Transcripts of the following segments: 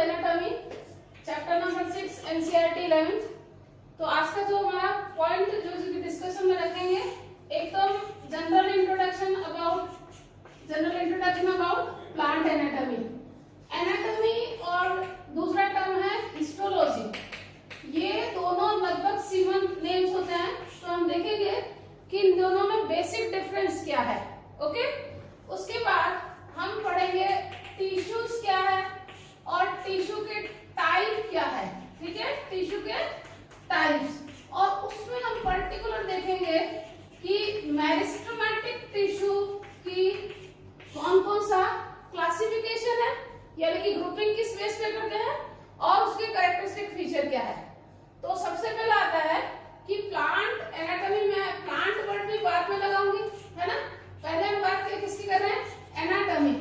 Anatomy chapter number 6 NCERT 11th। तो आज का जो हमारा पॉइंट जो डिस्कशन में रखेंगे, एक तो general introduction about plant anatomy और दूसरा टर्म है हिस्टोलॉजी। ये दोनों लगभग सिमिलर नेम्स होते हैं, तो हम देखेंगे कि इन दोनों में बेसिक डिफरेंस क्या है। ओके, उसके बाद हम पढ़ेंगे टिश्यूज क्या है और टिश्यू के टाइप क्या है। ठीक है, टिश्यू के टाइप्स, और उसमें हम पर्टिकुलर देखेंगे कि मेरिस्टेमेटिक टिश्यू की कौन कौन सा क्लासिफिकेशन है, यानी कि ग्रुपिंग किस बेस पे करते हैं और उसके कैरेक्टरिस्टिक फीचर क्या है। तो सबसे पहला आता है कि प्लांट एनाटॉमी में, प्लांट वर्ड भी बाद में लगाऊंगी, है ना। पहले हम बात किसकी कर रहे हैं, एनाटॉमी।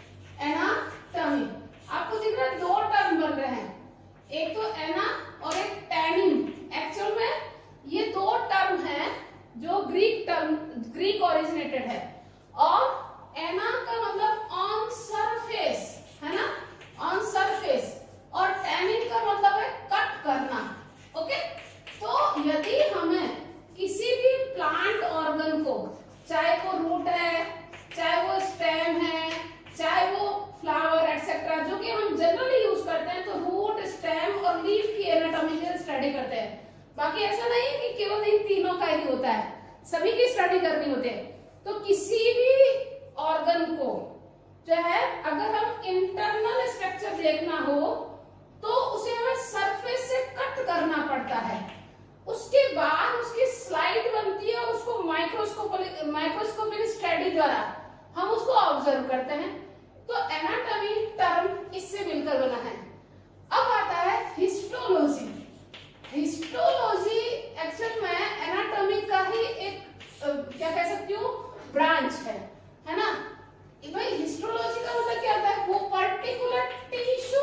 आपको दिख रहा है दो टर्म बन रहे हैं, एक तो एना और एक टैनिन। एक्चुअल में ये दो टर्म हैं जो ग्रीक ओरिजिनेटेड है, और एना का मतलब ऑन सरफेस, है ना, ऑन सरफेस, और टैनिन का मतलब है कट करना। ओके, तो यदि हमें किसी भी प्लांट ऑर्गन को, चाहे वो रूट है, चाहे वो स्टेम है, चाहे वो फ्लावर एटसेट्रा, जो कि हम जनरली यूज करते हैं, तो रूट, स्टेम और लीफ की एनाटॉमी की स्टडी करते हैं। बाकी ऐसा नहीं है कि केवल इन तीनों का ही होता है, सभी की स्टडी करनी होती है। तो किसी भी ऑर्गन को जो है, अगर हम इंटरनल स्ट्रक्चर देखना हो तो उसे हमें सरफेस से कट करना पड़ता है। उसके बाद उसकी स्लाइड बनती है, उसको माइक्रोस्कोपिक स्टडी द्वारा हम उसको ऑब्जर्व करते हैं। तो एनाटॉमी टर्म इससे मिलकर बना है। अब आता है हिस्टोलॉजी। हिस्टोलॉजी एक्चुअल में एनाटॉमी का ही एक क्या कह सकती हूँ, ब्रांच है ना। भाई हिस्टोलॉजी का मतलब क्या होता है, वो पर्टिकुलर टिश्यू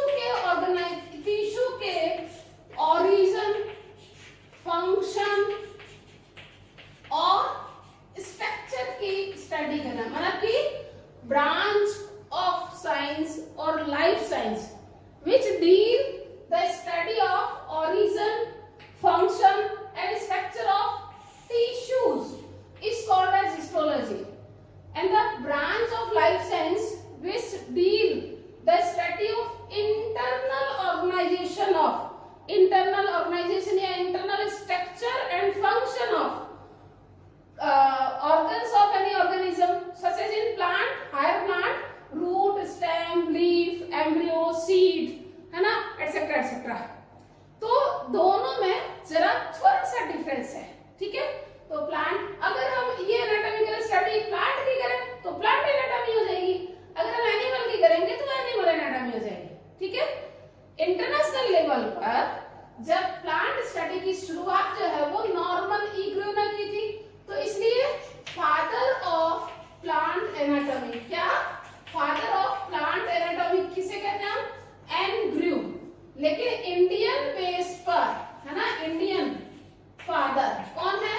के ओरिजिन, फंक्शन और स्ट्रक्चर की स्टडी करना, मतलब कि ब्रांच ऑफ साइंस और life science which deal the study of origin, function and structure of tissues is called as histology, and the branch of life science which deal the study of internal organization या internal structure and function of organs of any organism such as in plant, higher plant, root, stem, leaf, embryo, seed, है ना, etcetera etcetera. तो दोनों में जरा थोड़ा सा difference है। ठीक है, तो प्लांट, अगर हम ये एनाटॉमिकल स्टडी प्लांट की करें तो प्लांट एनाटॉमी हो जाएगी, अगर हम एनिमल की करेंगे तो एनिमल एनाटॉमी हो जाएगी। ठीक है, इंटरनेशनल लेवल पर जब प्लांट स्टडी की शुरुआत जो है वो नॉर्मन इग्रू ने की थी, तो इसलिए फादर ऑफ प्लांट एनाटॉमी, क्या फादर ऑफ प्लांट एनाटॉमी किसे कहते हैं हम, एनग्रू। लेकिन इंडियन बेस पर, है ना, इंडियन फादर कौन है,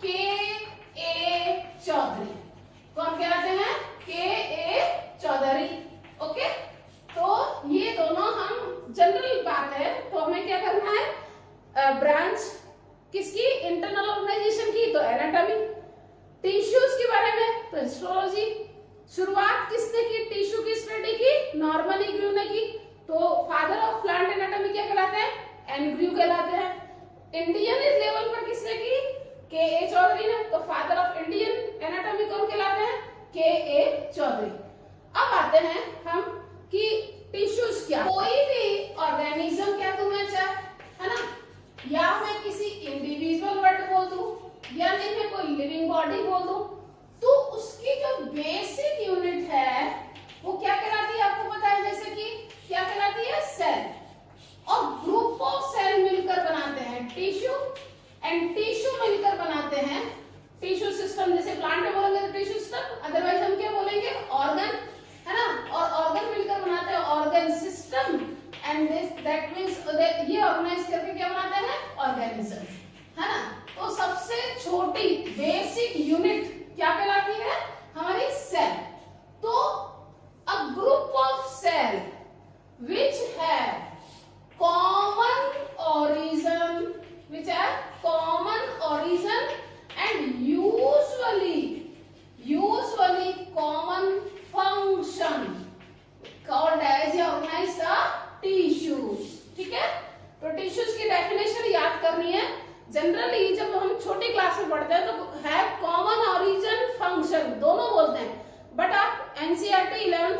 के.ए. चौधरी। कौन कहलाते हैं, के.ए. चौधरी। ओके, तो ये दोनों हम जनरल बात है, तो हमें क्या करना है, ब्रांच किसकी, इंटरनल ऑर्गेनाइजेशन की, तो एनाटॉमी। टिश्यूज के बारे में तो हिस्टोलॉजी। शुरुआत किसने की टिश्यू की स्टडी की, नॉर्मन इग्रू ने की, तो फादर ऑफ प्लांट एनाटॉमी क्या कहलाते हैं, एनग्रू कहलाते हैं। इंडियन लेवल पर किसने की, के.ए. चौधरी ने, तो फादर ऑफ इंडियन एनाटॉमी कौन कहलाते हैं, के.ए. चौधरी। अब आते हैं हम कि टिश्यूज क्या, कोई भी ऑर्गेनिज्म, क्या तुम्हें अच्छा है ना, या मैं किसी इंडिविजुअल वर्ड बोल दूं या नहीं मैं कोई लिविंग बॉडी बोल दूं, तो उसकी जो बेसिक यूनिट है वो क्या कहलाती है, आपको पता है, जैसे कि क्या कहलाती है, सेल। और ग्रुप ऑफ सेल मिलकर बनाते हैं टिश्यू, एंड टिश्यू मिलकर बनाते हैं टिश्यू सिस्टम। जैसे प्लांट में बोलेंगे तो टिश्यू सिस्टम, अदरवाइज हम क्या बोलेंगे, ऑर्गन, है ना, और ऑर्गन मिलकर बनाते हैं organ system, and that means ये ऑर्गेनाइज करके क्या बनाते हैं, ऑर्गेनिज्म, है ना। तो सबसे छोटी बेसिक यूनिट क्या कहलाती है, हमारी सेल। तो a group of cell which have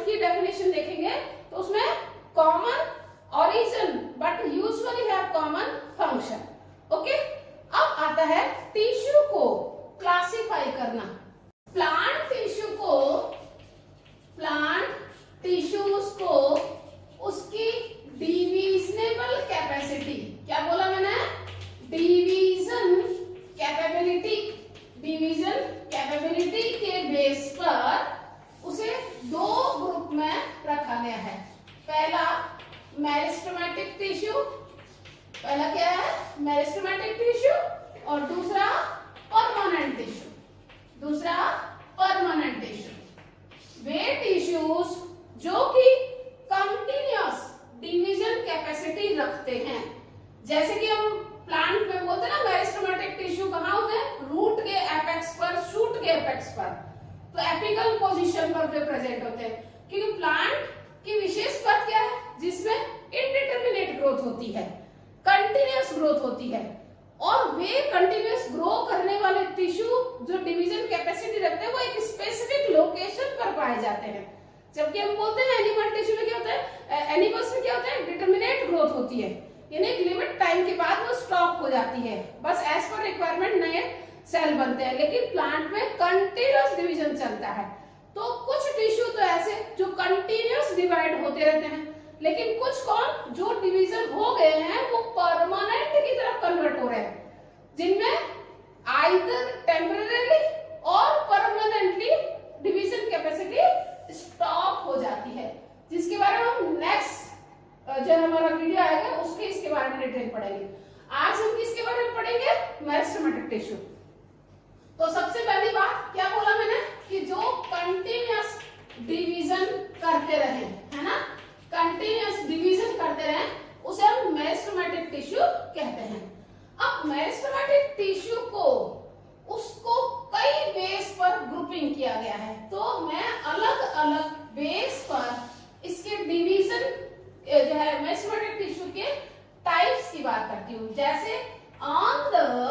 की डेफिनेशन देखेंगे तो उसमें common origin but usually have common function. ओके, अब आता है टिश्यू को क्लासिफाई करना। प्लांट टिश्यूज को उसकी डिविजनेबल कैपेसिटी, क्या बोला मैंने, डिवीजन कैपेबिलिटी के बेस पर उसे दो ग्रुप में रखा गया है। पहला मेरिस्टेमेटिक टिश्यू, पहला क्या है, मेरिस्टेमेटिक टिश्यू, और दूसरा परमानेंट टिश्यू। वे टिश्यूज जो कि कंटिन्यूअस डिवीजन कैपेसिटी रखते हैं, जैसे कि हम प्लांट में बोलते हैं ना, मेरिस्टेमेटिक टिश्यू कहाँ होते हैं, रूट के एपेक्स पर, शूट के एपेक्स पर, तो एपिकल पोजीशन पर जो प्रेजेंट होते हैं, क्योंकि प्लांट की विशेष बात क्या है, जिसमें इनडिटरमिनेट ग्रोथ होती है, कंटिन्यूअस ग्रोथ होती है, और वे कंटिन्यूअस ग्रो करने वाले टिश्यू जो डिवीजन कैपेसिटी रखते हैं वो एक स्पेसिफिक लोकेशन पर पाए जाते हैं। जबकि हम बोलते हैं एनिमल टिश्यू में क्या होता है, एनिमल्स में क्या होता है, डिटरमिनेट ग्रोथ होती है, यानी एक लिमिट टाइम के बाद वो स्टॉप हो जाती है, बस एज पर रिक्वायरमेंट नए सेल बनते हैं। लेकिन प्लांट में कंटिन्यूअस डिवीजन चलता है। तो कुछ टिश्यू तो ऐसे जो कंटिन्यूअस डिवाइड होते रहते हैं, लेकिन कुछ कौन जो डिवीजन हो गए हैं वो परमानेंट की तरफ कन्वर्ट हो रहे हैं, जिनमें आइदर टेम्परेरी और परमानेंटली डिवीजन कैपेसिटी स्टॉप हो जाती है, जिसके बारे में हम नेक्स्ट जो हमारा वीडियो आएगा उसके इसके बारे में डिटेल पढ़ेंगे। आज हम किसके बारे में पढ़ेंगे, मेरिस्टेमेटिक टिश्यू। तो सबसे पहली बात क्या बोला मैंने कि जो कंटिन्यूअस डिवीजन करते रहे, है ना, कंटिन्यूअस डिवीजन करते रहे, उसे हम मेरिस्टेमेटिक टिश्यू कहते हैं। अब मेरिस्टेमेटिक टिश्यू को उसको कई बेस पर ग्रुपिंग किया गया है, तो मैं अलग अलग बेस पर इसके डिवीजन जो है मेरिस्टेमेटिक टिश्यू के टाइप्स की बात करती हूँ। जैसे on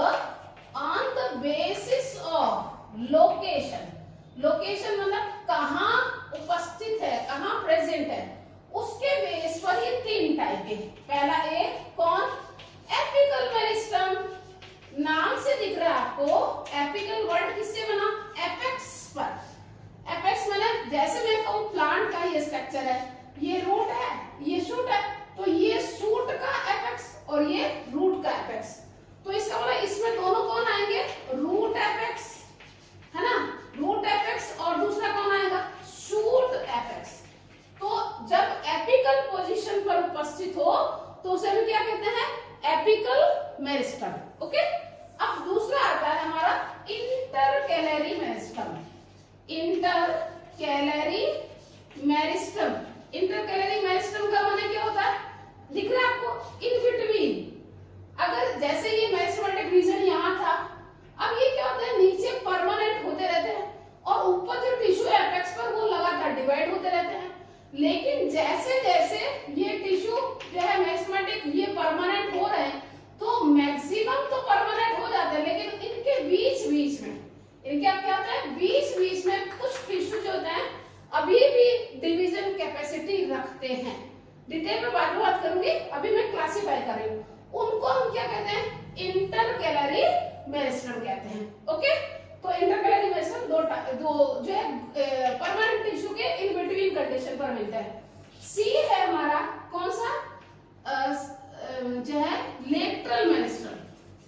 the basis of location मतलब कहाँ उपस्थित है, कहाँ प्रेजेंट है, उसके बेस पर ये तीन टाइप है। पहला एक कौन, एपिकल मेरिस्टम, नाम से दिख रहा है आपको, एपिकल वर्ड किससे बना, एपेक्स पर। एपेक्स मतलब जैसे मैं कहूँ प्लांट का ये स्ट्रक्चर है, ये रूट है, ये शूट है, तो ये शूट का एपेक्स और ये रूट का एपेक्स, तो इसका मतलब इसमें दोनों कौन आएंगे, रूट एपेक्स, है ना, रूट एपेक्स, और दूसरा कौन आएगा, शूट एपेक्स। तो जब एपिकल पोजीशन पर उपस्थित हो तो उसे हम क्या कहते हैं, एपिकल मेरिस्टम। ओके, अब दूसरा आता है हमारा इंटरकैलरी मेरिस्टम। इंटरकैलरी मेरिस्टम का माने क्या होता है, दिख रहा है आपको, इन बिटवीन। अगर जैसे ये मेरिस्टेमेटिक रीजन यहाँ था, अब ये क्या होता है, नीचे परमानेंट होते रहते हैं और ऊपर जो टिश्यू एपेक्स पर वो लगातार डिवाइड होते रहते हैं। लेकिन जैसे जैसे ये टिश्यू जो है मेरिस्टेमेटिक ये परमानेंट हो रहे हैं, तो मैक्सिमम तो परमानेंट हो जाते हैं, लेकिन इनके बीच बीच में इनके अब क्या होता है, बीच बीच में कुछ टिश्यू जो होते हैं अभी भी डिवीजन कैपेसिटी रखते हैं। डिटेल में बात करूंगी, अभी मैं क्लासिफाई कर रही हूँ। उनको हम क्या कहते हैं, इंटरकैलरी मेरिस्टम कहते हैं। ओके, तो इंटरकैलरी मेरिस्टम दो जो है परमानेंट टिश्यू के इन बिटवीन कंडीशन पर मिलता है। सी है हमारा कौन सा, जो है लेटरल मेरिस्टम।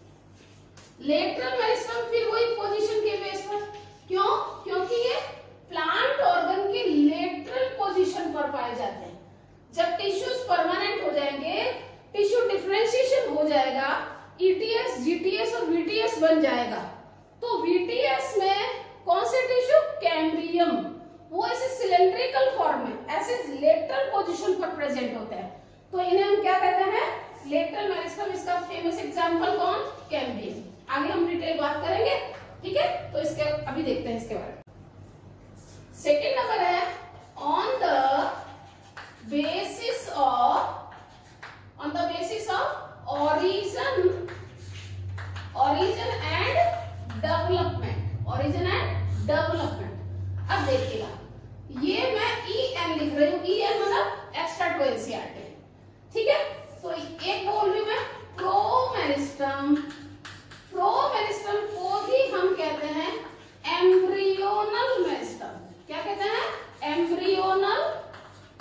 लेटरल मेरिस्टम फिर वही पोजीशन के बेस पर, क्यों, क्योंकि ये प्लांट ऑर्गन के लेटरल पोजीशन पर पाए जाते हैं। जब टिश्यूज परमानेंट हो जाएंगे, टिश्यू डिफरेंशिएशन हो जाएगा, ईटीएस, जीटीएस और वीटीएस बन जाएगा, तो वीटीएस में कौन से टिश्यू, कैम्ब्रियम, वो ऐसे सिलेंड्रिकल फॉर्म में ऐसे लेटरल पोजीशन पर प्रेजेंट होते हैं, तो इन्हें हम क्या कहते हैं, लेटरल मेरिस्टम। इसका फेमस एग्जांपल कौन, कैम्ब्रियम। आगे हम डिटेल बात करेंगे, ठीक है, तो इसके अभी देखते हैं इसके बारे में। सेकेंड नंबर है on the basis of origin and development. अब देखिएगा, ये मैं EN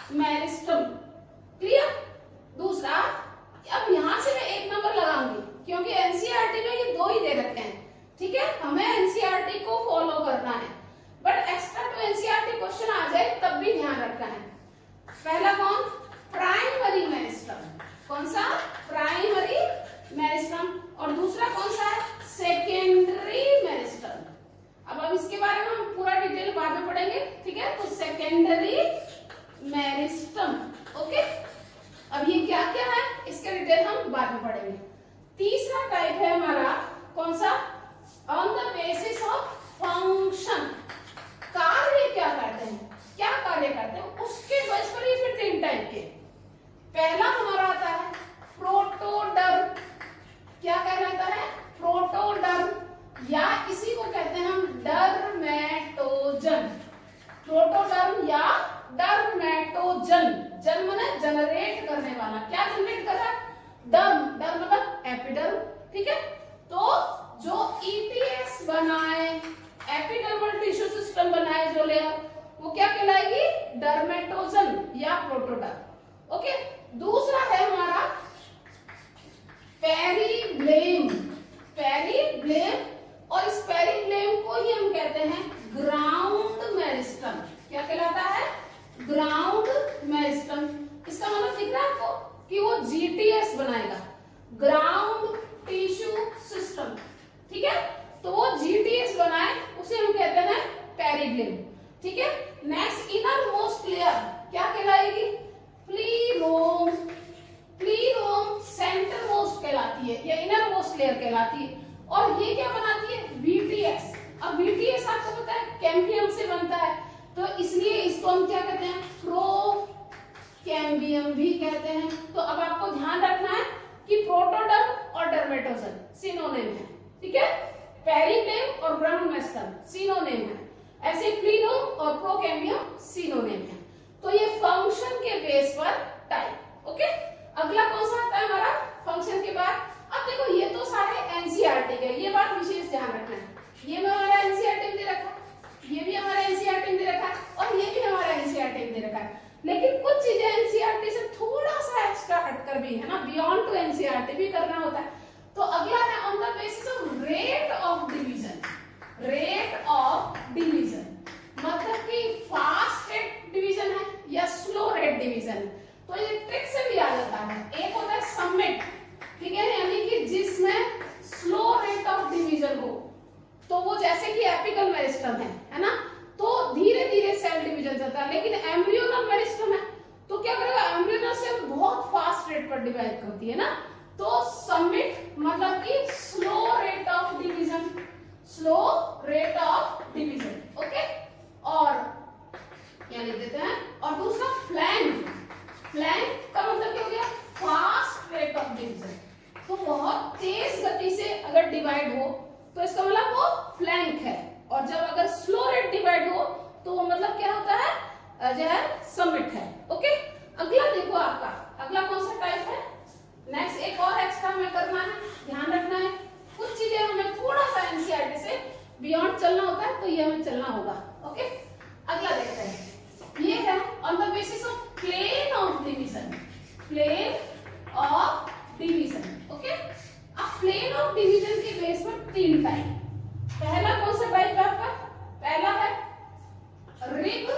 मेरिस्टम। क्लियर? दूसरा, अब यहां से मैं 1 नंबर लगाऊंगी क्योंकि एनसीईआरटी में ये 2 ही दे रखे हैं, ठीक है, हमें एनसीईआरटी को फॉलो करना है, but extra to NCERT question आ जाए तब भी ध्यान रखना है। पहला कौन? Primary meristem. कौन सा? Primary meristem. और दूसरा कौन सा है? Secondary meristem. अब इसके बारे में हम पूरा डिटेल बाद में पढ़ेंगे, ठीक है। तो सेकेंडरी मेरिस्टम, ओके। अब ये क्या क्या है इसके डिटेल हम बाद में पढ़ेंगे। तीसरा टाइप है हमारा कौन सा? On the basis of function. कार्य क्या करते हैं, क्या कार्य करते हैं, उसके बेस पर ही फिर 3 टाइप के। पहला हमारा आता है प्रोटोडर्म। क्या कहलाता है? प्रोटोडर्म, या इसी को कहते हैं हम डर्मेटोजन। प्रोटोडर्म या डर्मेटोजन। जन माने जनरेट करने वाला। क्या जनरेट कर रहा है? डर्म। डर्म मतलब एपिडर्म, ठीक है। तो जो ईटीएस बनाए, एपिडर्मल टिश्यू सिस्टम बनाए जो लेयर, वो क्या कहलाएगी? डर्मेटोजन या प्रोटोडर्म, ओके। दूसरा है हमारा पेरिब्लेम। पेरिब्लेम, और इस पेरिब्लेम को ही हम कहते हैं ग्राउंड मेरिस्टम। क्या कहलाता है? Ground meristem. इसका मतलब दिख रहा है आपको कि वो जीटीएस बनाएगा, ग्राउंड टिश्यू सिस्टम, ठीक है। तो वो जीटीएस बनाए उसे हम कहते हैं पेरिब्लेम, ठीक है। नेक्स्ट, इनर मोस्ट लेयर क्या कहलाएगी? प्लीरोम। प्लीरोम सेंटर मोस्ट कहलाती है या इनर मोस्ट लेयर कहलाती है, और ये क्या बनाती है? वीटीएस। अब वीटीएस आपको पता है कैम्बियम से बनता है, तो इसलिए इसको हम क्या कहते हैं? प्रोकैम्बियम भी कहते हैं। तो अब आपको ध्यान रखना है कि प्रोटोडर्म और डर्मेटोजन सिनोनिम है, ठीक है। पेरिब्लेम और ग्राउंड मेरिस्टम सिनोनिम है, ऐसे प्लीरोम और प्रोकैम्बियम सिनोनिम है। तो ये फंक्शन के बेस पर टाइप, ओके। अगला कौन सा आता है हमारा फंक्शन के बाद? अब देखो ये तो सारे एनसीईआरटी के, ये बात विशेष ध्यान रखना है। ये में हमारा एनसीईआरटी में दे रखा है, ये भी हमारा एनसीईआरटी में दे रखा है, और ये भी हमारा एनसीईआरटी में दे रखा है। लेकिन कुछ चीजें एनसीईआरटी से थोड़ा सा एक्स्ट्रा हटकर भी है ना, बियॉन्ड टू एनसीईआरटी भी करना होता है। तो अगला है on the basis of rate of division. Rate of division मतलब कि फास्ट रेट डिवीजन है या स्लो रेट डिवीजन है। तो ये ट्रिक से भी आ जाता है। एक होता है समिट, ठीक है, यानी कि जिसमें स्लो रेट ऑफ डिवीजन हो, तो वो जैसे कि एपिकल मेरिस्टम है ना, तो धीरे धीरे सेल डिवीजन चलता है। लेकिन एम्ब्रियोनल मेरिस्टम है तो क्या करेगा? एम्ब्रियोनल सेल बहुत फास्ट रेट पर डिवाइड करती है ना, तो समिट मतलब कि slow rate of division. Slow rate of division, okay. और क्या लिख देते हैं? और दूसरा फ्लैंक। फ्लैंक का मतलब क्या हो गया? Fast rate of division. तो बहुत तेज गति से अगर डिवाइड हो तो इसका मतलब वो फ्लैंक है, और जब अगर स्लो रेट डिवाइड हो तो वो मतलब क्या होता है? जो है समिट है, ओके। अगला देखो आपका अगला कौन सा टाइप है? नेक्स्ट एक और एक्स्ट्रा हमें करना है, ध्यान रखना है। कुछ चीजें हमें थोड़ा सा एनसीईआरटी से बियॉन्ड चलना होता है, तो ये हमें चलना होगा, ओके। अगला देखते हैं, ये है on the basis of plane of division. Plane of division, okay. अब प्लेन ऑफ डिवीजन के बेस पर 3 टाइप। पहला कौन सा टाइप है आपका? पहला है रिब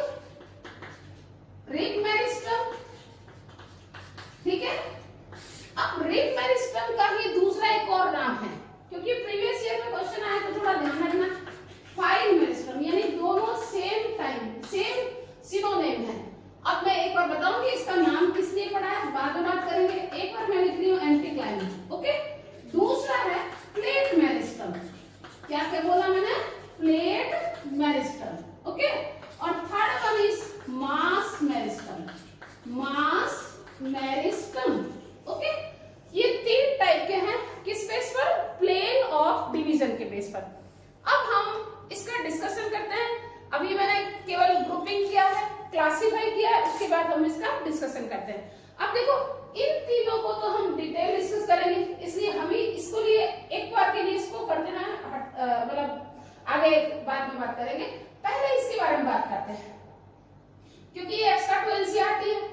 मेरिस्टम, ठीक है। अब रिब मेरिस्टम का ही दूसरा एक और नाम है, क्योंकि प्रीवियस ईयर में क्वेश्चन आया तो थोड़ा ध्यान रखना। फाइन मेरिस्टम, यानी दोनों सेम टाइम सेम सिनोनिम है। अब मैं एक बार बताऊंगी इसका नाम किस लिए पड़ा है, बाद में बात करेंगे। एक बार मैं लिख रही हूँ एंटीक्लाइमेक्स, ओके। दूसरा है प्लेट मेरिस्टम। क्या क्या बोला मैंने? Plate meristem, okay. और third one is mass meristem. Mass meristem, okay. ये 3 टाइप के हैं, किस बेस पर? प्लेन ऑफ डिवीजन के बेस पर। अब हम इसका डिस्कशन करते हैं। अभी मैंने केवल ग्रुपिंग किया है, क्लासिफाई किया है, उसके बाद हम इसका डिस्कशन करते हैं। अब देखो इन तीनों को तो हम डिटेल डिस्कस करेंगे, इसलिए हम ही इसको लिए एक बार के लिए इसको करते ना, मतलब आगे बाद में बात करेंगे। पहले इसके बारे में बात करते हैं, क्योंकि ये एक्स्ट्रा टू एनसीईआरटी है,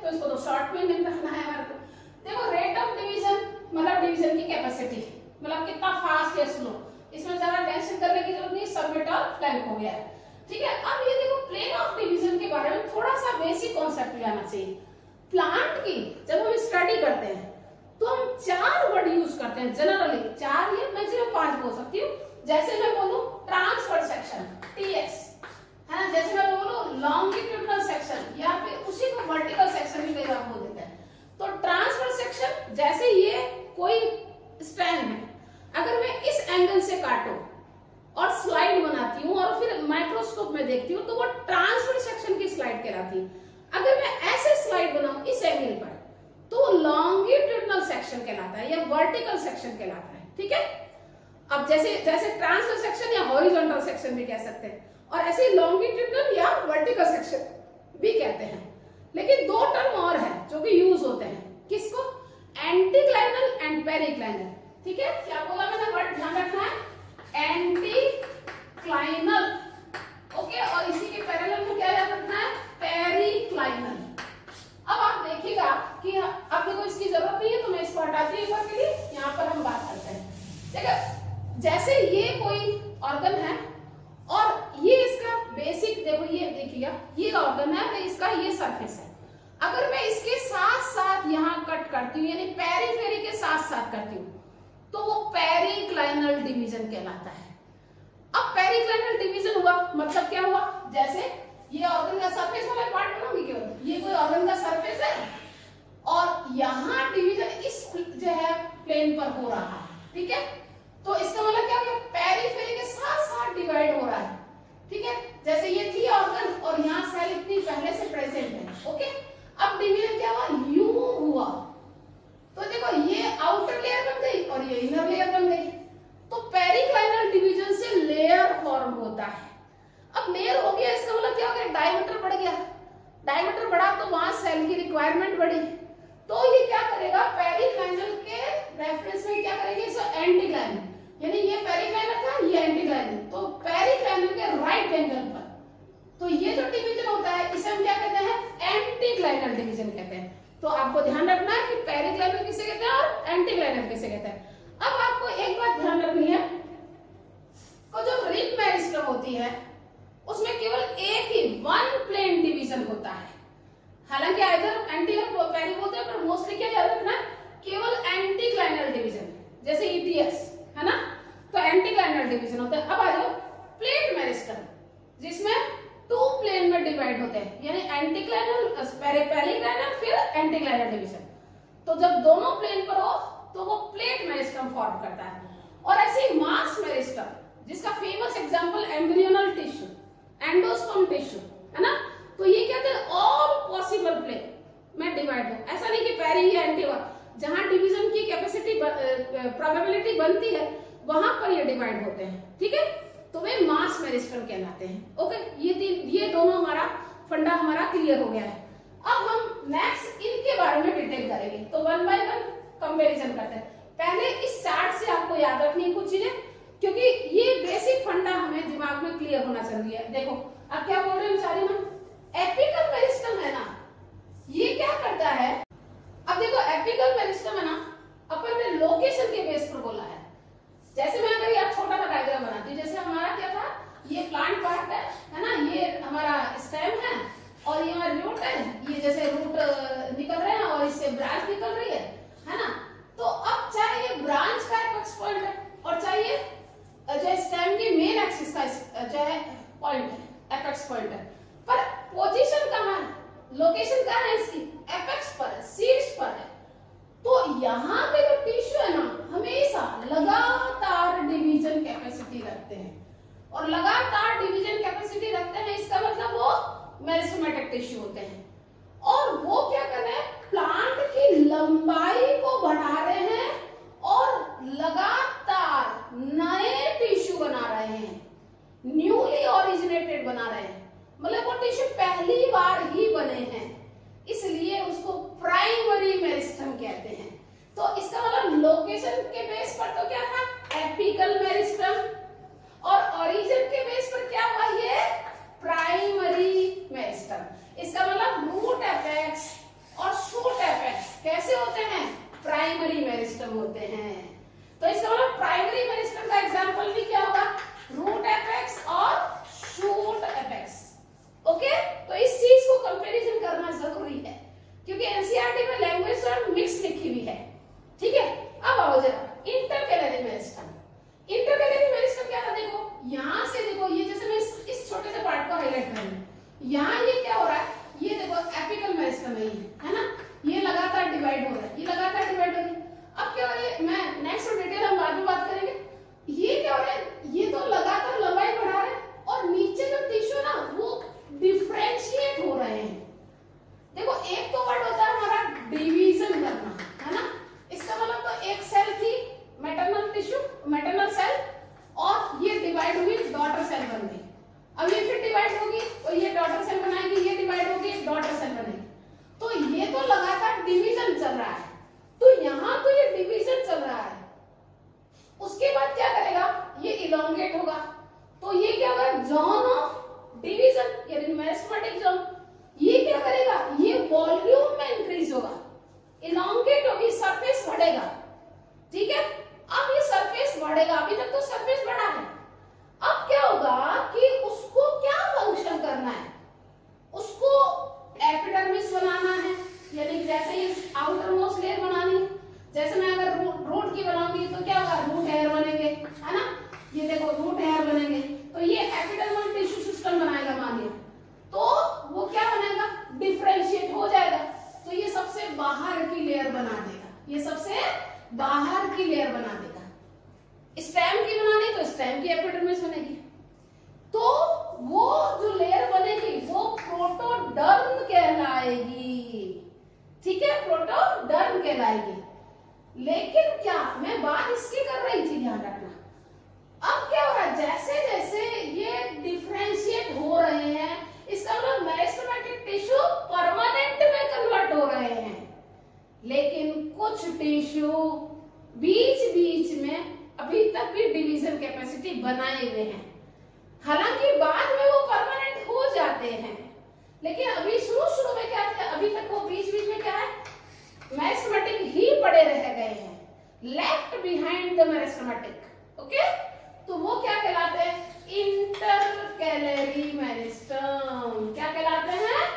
तो इसको तो शॉर्ट में नहीं रखना है हमारे को। देखो रेट ऑफ डिवीजन मतलब डिवीजन की कैपेसिटी, मतलब कितना फास्ट या स्लो, इसमें ज्यादा टेंशन करने की जरूरत नहीं, सबमिट और फ्लैंक हो गया है। ठीक है, अब ये देखो प्लेन ऑफ डिवीजन के बारे में थोड़ा सा बेसिक कॉन्सेप्ट लेना चाहिए। प्लांट की जब हम स्टडी करते हैं तो हम 4 वर्ड यूज करते हैं जनरली, 4 या मैक्सिमम 5 बोल सकती हूँ। जैसे मैं बोलूं ट्रांसफर सेक्शन टीएस, है ना, जैसे मैं बोलूं लॉन्गिट्यूडनल सेक्शन या फिर उसी को वर्टिकल सेक्शन भी कई बार बोल देते हैं। तो ट्रांसफर सेक्शन, जैसे ये कोई स्ट्रैंड है, अगर मैं इस एंगल से काटूं और स्लाइड बनाती हूँ और फिर माइक्रोस्कोप में देखती हूँ तो वो ट्रांसफर सेक्शन की स्लाइड कहलाती है। अगर मैं ऐसे स्लाइड बनाऊं इस एंगल पर तो वो लॉन्गिट्यूडनल सेक्शन कहलाता है या वर्टिकल सेक्शन कहलाता है। ठीक है, अब जैसे जैसे ट्रांसफर सेक्शन या हॉरिजॉन्टल सेक्शन भी कह सकते हैं, और ऐसे लॉन्गिट्यूडनल या वर्टिकल सेक्शन भी कहते हैं। लेकिन 2 टर्म और है जो कि यूज होते हैं, किसको, एंटीक्लाइनल एंड पेरिक्लाइनल। ठीक है, क्या बोला मैंने, वर्ड ध्यान रखना है, एंटीक्लाइनल, ओके, और इसी के पैरेलल में क्या याद रखना है, पेरिक्लाइनल। अब आप देखिएगा कि अब देखो इसकी जरूरत नहीं है तो मैं इसको हटाती हूं एक बार के लिए, यहाँ पर हम बात करते हैं। देखो जैसे ये कोई ऑर्गन है और ये इसका बेसिक, देखो ये देखिएगा ये ऑर्गन है तो इसका ये सरफेस है। अगर मैं इसके साथ साथ यहाँ कट करती हूँ यानी पेरीफेरी के साथ साथ करती हूँ तो वो पेरिक्लाइनल डिवीजन कहलाता है। अब पेरिक्लाइनल डिवीजन हुआ मतलब क्या हुआ, जैसे ये ऑर्गन का सरफेस वाला पार्ट बनाऊंगी, केवल ये कोई ऑर्गन का सरफेस है और यहाँ डिवीजन इस जो है प्लेन पर हो रहा है। ठीक है, तो इसका मतलब क्या हो, पेरिफेरी के साथ साथ डिवाइड हो रहा है। ठीक है, जैसे ये थी ऑर्गन और यहाँ सेल इतनी पहले से प्रेजेंट है। ओके, अब डिवीजन क्या हुआ, यू हुआ, तो देखो ये आउटर लेयर बन गई और ये इनर लेयर बन गई। तो पेरिक्लाइनल डिवीजन से लेयर फॉर्म होता है। अब लेयर हो गया इसका मतलब क्या हो गया, डायमीटर बढ़ गया, डायमीटर बढ़ा तो वहां सेल की रिक्वायरमेंट बढ़ी, तो ये क्या करेगा, पेरिक्लाइनल के रेफरेंस में क्या करेंगे, इसे एंटीक्लाइनल, यानी ये पेरिक्लाइनल था ये एंटीक्लाइनल, तो पेरिक्लाइनल के राइट एंगल पर तो ये जो डिवीजन होता है इसे हम क्या कहते हैं, एंटीक्लाइनल डिवीजन कहते हैं। तो आपको ध्यान रखना है कि पेरिक्लाइनल किसे कहते हैं और एंटीक्लाइनल किसे कहते हैं। अब आपको एक बात ध्यान रखनी है, को जो रिब मेरिस्टम होती है उसमें केवल एक ही वन प्लेन डिवीजन होता है। हालांकि इधर एंटी और पेरी बोलते हैं पर मोस्टली क्या याद रखना है, केवल एंटीक्लाइनल डिवीजन, जैसे ईटीएस है ना, तो एंटीक्लाइनल डिवीजन होता है। अब आ जाओ प्लेन मेरिस्टम जिसमें 2 प्लेन में डिवाइड होते हैं, यानी एंटीक्लाइनल पेरिक्लाइनल फिर एंटीक्लाइनल डिवीजन। तो जब दोनों प्लेन पर हो तो वो प्लेट मेरिस्टम फॉर्म करता है। और ऐसे मास मेरिस्टम जिसका famous example embryonal tissue, endosperm tissue है ना, तो ये कहते हैं ऑल पॉसिबल प्लेन में डिवाइड हो। ऐसा नहीं कि पेरी या एंटी, जहां डिवीजन की कैपेसिटी प्रोबेबिलिटी बनती है वहां पर ये डिवाइड होते हैं। ठीक है, तो वे मास मेरिस्टम कहलाते हैं। ओके, ये दोनों हमारा फंडा हमारा क्लियर हो गया है। अब हम नेक्स्ट इनके बारे में डिटेल करेंगे, तो 1 बाय 1 कंपैरिजन करते हैं। पहले इस चार्ट से आपको याद रखनी है कुछ चीजें, क्योंकि ये बेसिक फंडा हमें दिमाग में क्लियर होना चाहिए। देखो अब क्या बोल रहे हैं सारी हम, एपिकल मेरिस्टम है ना, ये क्या करता है, अब देखो एपिकल मेरिस्टम है ना, अपन ने लोकेशन के बेस पर बोला है। जैसे मैं अगर यार छोटा सा डायग्राम बनाती हूँ, जैसे हमारा क्या था, ये प्लांट पार्ट है ना, ये हमारा स्टेम है और ये हमारा रूट है, ये जैसे रूट निकल रहे हैं और इससे ब्रांच निकल रही है ना। तो अब चाहे ये ब्रांच का एपेक्स पॉइंट है और चाहिए जो स्टेम की मेन एक्सिस का जो है पॉइंट है, एपेक्स पॉइंट है, पर पोजीशन कहाँ है, लोकेशन कहाँ है इसकी, एपेक्स पर है, सीड्स पर है। तो यहाँ पे जो टिश्यू है ना हमेशा लगातार डिवीजन कैपेसिटी रखते हैं, और लगातार डिवीजन कैपेसिटी रखते हैं इसका मतलब वो मेरिस्टेमेटिक टिश्यू होते हैं। और वो क्या कर रहे हैं, प्लांट की लंबाई को बढ़ा रहे हैं और लगातार नए टिश्यू बना रहे हैं, न्यूली ओरिजिनेटेड बना रहे हैं, मतलब वो टिश्यू पहली बार ही बने हैं, इसलिए उसको प्राइमरी मेरिस्टम कहते हैं। तो इसका मतलब लोकेशन के बेस पर तो क्या था, एपिकल मेरिस्टम, और ओरिजिन के बेस पर क्या हुआ, ये प्राइमरी मेरिस्टम। इसका मतलब रूट एपेक्स यहाँ ये क्या हो रहा है, ये देखो एपिकल मेरिस्टम है ना, ये लगातार डिवाइड हो रहा है, ये लगातार डिवाइड हो रही है। अब क्या हो रहा है, मैं नेक्स्ट डिटेल हम बाद में बात करेंगे। ये क्या हो रहा है, ये तो लगातार लंबाई बढ़ा रहे हैं और नीचे जो टिश्यू ना वो डिफरेंशिएट हो रहे हैं। देखो एक तो वर्ड होता है हमारा डिवीजन करना, है ना, इसका मतलब तो एक सेल थी मैटरनल टिश्यू, मैटरनल सेल, और ये डिवाइड हुई, डॉटर सेल बन गई। अब ये फिर डिवाइड होगी और ये डॉटर सेल बनाएगी, ये डिवाइड होगी, डॉटर सेल बनेगी। तो ये तो लगातार डिवीजन चल रहा है, तो यहाँ तो ये डिवीजन चल रहा है। उसके बाद क्या करेगा, ये इलोंगेट होगा, तो ये क्या होगा, जोन ऑफ डिवीजन यानी मेरिस्टेमेटिक जोन। ये क्या करेगा, ये वॉल्यूम में इंक्रीज होगा, इलोंगेट होगी, सरफेस बढ़ेगा, ठीक है। अब ये सरफेस बढ़ेगा, अभी तक तो सरफेस बढ़ा है। अब क्या होगा कि उसको क्या फंक्शन करना है, उसको एपिडर्मिस बनाना है, यानी जैसे ये आउटर मोस्ट लेयर बनानी है। जैसे मैं अगर रूट की बनाऊंगी तो क्या होगा, रूट हेयर बनेंगे, है ना, ये देखो रूट हेयर बनेंगे, तो ये एपिडर्मल टिश्यू सिस्टम बनाएगा मानिए, तो वो क्या बनेगा, डिफरेंशिएट हो जाएगा, तो ये सबसे बाहर की लेयर बना देगा, ये सबसे बाहर की लेयर बना देगा। स्टेम की बनानी तो स्टेम की एपिडर्मिस बनेगी, तो वो जो लेयर बनेगी वो प्रोटोडर्म कहलाएगी, ठीक है, प्रोटोडर्म कहलाएगी। लेकिन क्या मैं बात इसकी कर रही थी, ध्यान रखना। अब क्या हो रहा है, जैसे जैसे ये डिफरेंशिएट हो रहे हैं, इसका मतलब मेरिस्टेमेटिक टिश्यू परमानेंट में कन्वर्ट हो रहे हैं, लेकिन कुछ टिश्यू बीच बीच में अभी तक भी डिवीजन कैपेसिटी बनाए हुए हैं। हालांकि बाद में वो परमानेंट हो जाते हैं, लेकिन अभी शुरू में क्या थे, अभी तक वो बीच बीच में क्या है, मेरिस्टेमेटिक ही पड़े रह गए हैं, left behind the meristematic. Okay, तो वो क्या कहलाते हैं, इंटरकैलरी मेरिस्टम। क्या कहलाते हैं,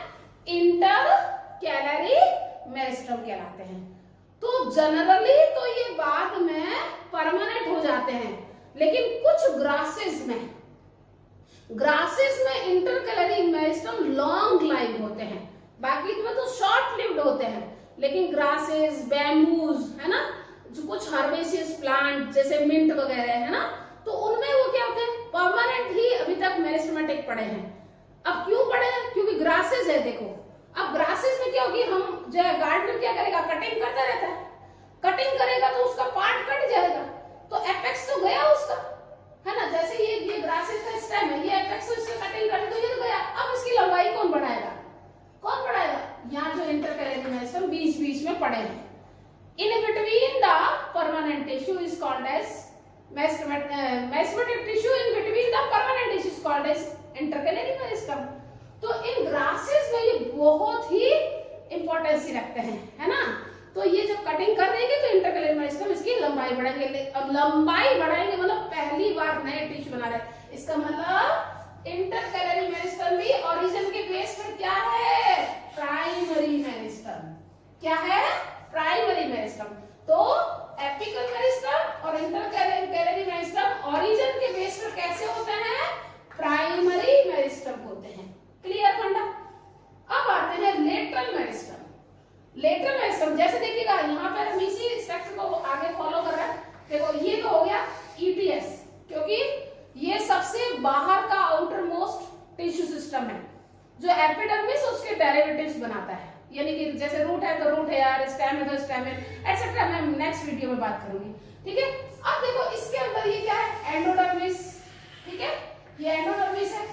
इंटरकैलरी मेरिस्टम कहलाते हैं। तो जनरली तो ये बाद में परमानेंट हो जाते हैं, लेकिन कुछ ग्रासेस में इंटरकैलरी मेरिस्टम लॉन्ग लाइव होते हैं, बाकी में तो शॉर्ट लिव्ड होते हैं। लेकिन ग्रासेस, बैम्बूज, है ना, जो कुछ हर्बेसियस प्लांट जैसे मिंट वगैरह है ना, तो उनमें वो क्या होते हैं, परमानेंट ही अभी तक मेरिस्टेमेटिक पड़े हैं। अब क्यों पड़े हैं, क्योंकि ग्रासेस है। देखो अब ग्रासेस में क्या होगी, हम जो है गार्डनर क्या करेगा, कटिंग करता रहता है, कटिंग करेगा तो उसका पार्ट कट जाएगा, तो एपेक्स तो गया उसका, है ना। जैसे ये ग्रासेस का स्टेम है, ये एपेक्स, तो इसका कटिंग कर तो ये तो गया। अब इसकी लंबाई कौन बढ़ाएगा, कौन बढ़ाएगा, यहाँ जो इंटरकैलरी मेरिस्टम बीच बीच में पड़े हैं। In between the permanent tissue is called as meristematic tissue, in between the permanent tissue is called as intercalary meristem. तो इन ग्रासेस में ये बहुत ही इंपॉर्टेंस रखते हैं, है ना। तो ये जब कटिंग कर देंगे तो इंटरकैलरी मेरिस्टम इसकी लंबाई बढ़ाएंगे। अब लंबाई बढ़ाएंगे मतलब पहली बार नए टिश्यू बना रहे, इसका मतलब इंटरकैलरी मेरिस्टम भी ओरिजिन के बेस पर क्या है, प्राइमरी मेरिस्टम। क्या है, प्राइमरी मेरिस्टम। तो एपिकल मेरिस्टम और इंटरकैलरी मेरिस्टम ओरिजिन के बेस पर कैसे होते हैं, प्राइमरी मेरिस्टम होते हैं। क्लियर फंडा। अब आते हैं लेटरल मेरिस्टम। लेटरल मेरिस्टम जैसे देखिएगा यहाँ पर हम इसी स्ट्रक्चर को आगे फॉलो कर रहे हैं। देखो ये तो हो गया ईटीएस, क्योंकि ये सबसे बाहर का आउटर मोस्ट टिश्यू सिस्टम है जो एपिडर्मिस उसके डेरिवेटिव्स बनाता है, यानी कि जैसे रूट है तो रूट हेयर, स्टेम है तो स्टेम एटसेट्रा। मैं नेक्स्ट वीडियो में बात करूंगी, ठीक है। अब देखो इसके अंदर ये क्या है, एंडोडर्मिस, ठीक है, ये एंडोडर्मिस है।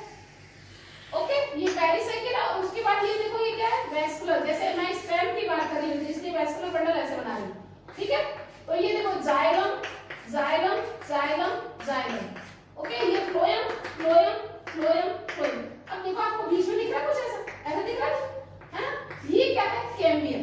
ओके, ये पेरिसाइकिल है। उसके बाद ये देखो ये क्या है, वैस्कुलर। जैसे मैं स्टेम की बात कर रही हूँ इसलिए वैस्कुलर बंडल ऐसे बना रही हूँ, ठीक है। तो ये देखो xylem, xylem, xylem, xylem. Okay, ये फ्लोएम, फ्लोएम, फ्लोएम, फ्लोएम। अब देखो आपको बीच में दिख रहा है कुछ ऐसा दिख रहा है ना, ये क्या है, कैम्बियम।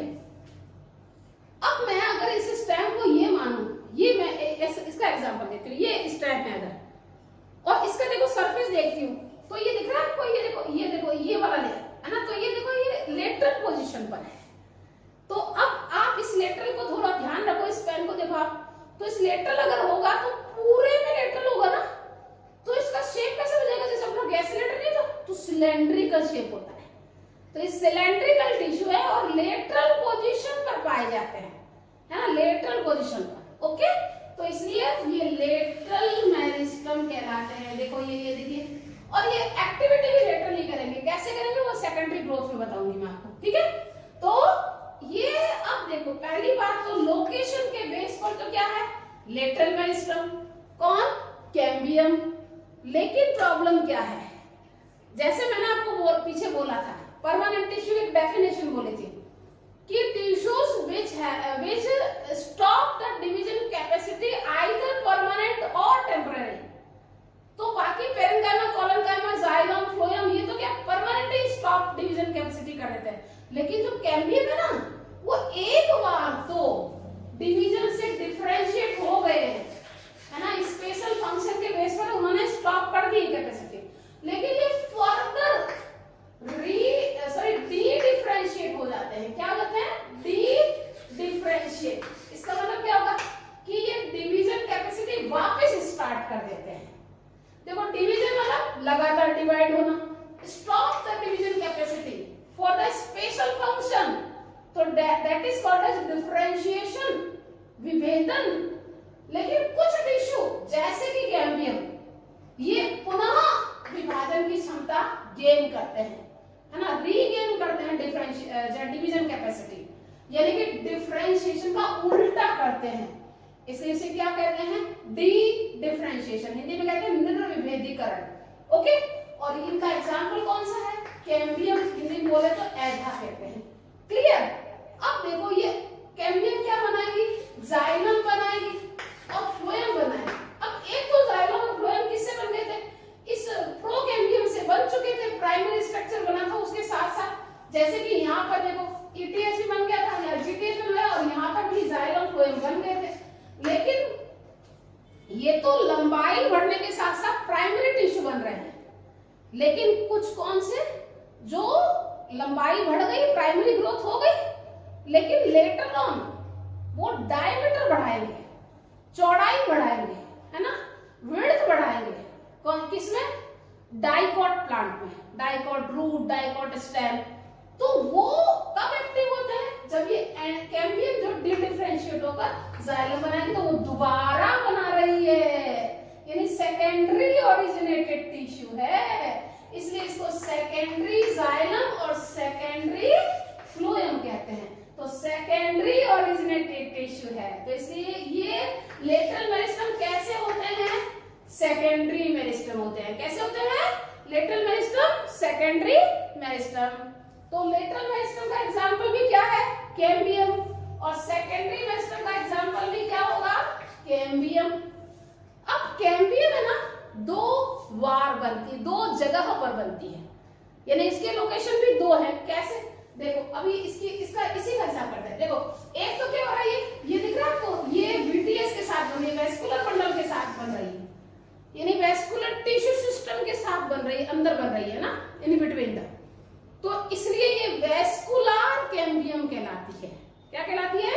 अब मैं अगर इस स्टेम को ये मानूं, ये मैं इसका एग्जांपल देती हूँ, ये स्टेम है अगर, और इसका देखो सरफेस देखती हूँ तो ये दिख रहा है आपको, ये वाला लेयर है ना, तो ये देखो ये लेटरल पोजीशन पर है। तो अब आप इस लेटरल को थोड़ा ध्यान रखो, इस पेन को देखो आप, तो इस लेटरल अगर होगा तो पूरे में लेटरल होगा ना, तो इसका शेप कैसे बनेगा, जैसे अपना गैस सिलेंडर नहीं था तो सिलेंड्रिकल शेप होता है। तो ये सिलेंड्रिकल टिश्यू है और लेटरल पोजीशन पर पाए जाते हैं, है ना, लेटरल पोजीशन पर। ओके, तो इसलिए ये लेटरल मेरिस्टम कहलाते हैं। देखो ये देखिए, और ये एक्टिविटी भी लेटरली करेंगे। कैसे करेंगे वो सेकेंडरी ग्रोथ में बताऊंगी मैं आपको, ठीक है। तो ये अब देखो, पहली बात तो लोकेशन के बेस पर तो क्या है, लेटरल मेरिस्टम, कौन, कैम्बियम। लेकिन प्रॉब्लम क्या है, जैसे मैंने आपको पीछे बोला था, परमानेंट टिश्यू एक डेफिनेशन बोली थी कि tissues which stop the division capacity either permanent or temporary। तो बाकी पेरेन्काइमा, कोलेनकाइमा, जाइलम, फ्लोएम ये तो क्या परमानेंटली स्टॉप डिवीजन कैपेसिटी कर देते हैं। लेकिन जो कैम्बियम है ना, वो एक बार तो डिवीजन से डिफरेंशिएट हो गए हैं, है ना, स्पेशल फंक्शन के बेस पर उन्होंने स्टॉप कर दी कैपेसिटी। लेकिन ये फर्दर डी डिफरेंशिएट हो जाते हैं। क्या होते हैं, डी डिफरेंशिएट। इसका मतलब क्या होगा कि ये डिवीजन कैपेसिटी वापस स्टार्ट कर देते हैं। देखो, डिवीजन मतलब लगातार डिवाइड होना, stop the division capacity for the special function, तो that is called as differentiation, विभेदन। लेकिन कुछ टिश्यू जैसे कि कैम्बियम, ये पुनः विभाजन की क्षमता गेन करते हैं, है ना, रीगेन करते हैं डिवीजन कैपेसिटी, यानी कि डिफरेंशिएशन का उल्टा करते हैं। इसलिए इसे क्या कहते हैं, डी डिफरेंशिएशन, हिंदी में कहते हैं निर्विभेदीकरण। ओके, और इनका एग्जांपल कौन सा है, कैम्बियम, हिंदी में बोले तो एधा कहते हैं। क्लियर। अब देखो, ये कैम्बियम क्या बनाएगी, जाइलम बनाएगी और फ्लोएम बनाएगी। अब एक तो जाइलम और फ्लोएम किससे बन गए थे, इस प्रोकैम्बियम से बन चुके थे, प्राइमरी स्ट्रक्चर बना था उसके साथ साथ। जैसे कि यहाँ पर देखो ईटीएच भी बन गया था, यहाँ जीटीएच बन गया, और यहाँ पर भी जाइलम फ्लोएम बन गए थे। लेकिन ये तो लंबाई बढ़ने के साथ साथ प्राइमरी टिश्यू बन रहे हैं। लेकिन कुछ कौन से जो लंबाई बढ़ गई, प्राइमरी ग्रोथ हो गई, लेकिन लेटर ऑन वो डायमीटर बढ़ाएंगे, चौड़ाई बढ़ाएंगे, है ना, विड्थ बढ़ाएंगे। कौन, किसमें, डाइकॉट प्लांट में, डाइकॉट रूट, डाइकॉट स्टेम। तो वो कब एक्टिव होते हैं, जब ये कैम्बियम जो डिफरेंशिएट होकर जाइलम बनाएगी, तो वो दोबारा बना रही है, यानी सेकेंडरी ओरिजिनेटेड टिश्यू है। इसलिए इसको सेकेंडरी जाइलम और सेकेंडरी फ्लोएम कहते हैं। तो सेकेंडरी ओरिजिनेटेड टिश्यू है, तो इसलिए ये लेटरल मेरिस्टम कैसे होते हैं, सेकेंडरी मेरिस्टम होते हैं। कैसे होते हैं, लेटरल मेरिस्टम, सेकेंडरी मेरिस्टम। तो लेटरल मेरिस्टम का एग्जांपल भी क्या है, कैम्बियम, और सेकेंडरी मेरिस्टम का एग्जांपल भी क्या होगा, कैम्बियम। अब कैम्बियम है ना, दो वार बनती, दो जगह पर बनती है, यानी इसके लोकेशन भी दो है। कैसे, देखो अभी इसी का हिसाब करते हैं। देखो, एक तो क्या हो रहा है, ये दिख रहा है आपको, ये वीटीएस के साथ बन रही है, वेस्कुलर बंडल के साथ बन रही है, यानी वेस्कुलर टिश्यू सिस्टम के साथ बन रही है, अंदर बन रही है ना, इन बिटवीन द। तो इसलिए ये वेस्कुलर कैम्बियम कहलाती है। क्या कहलाती है,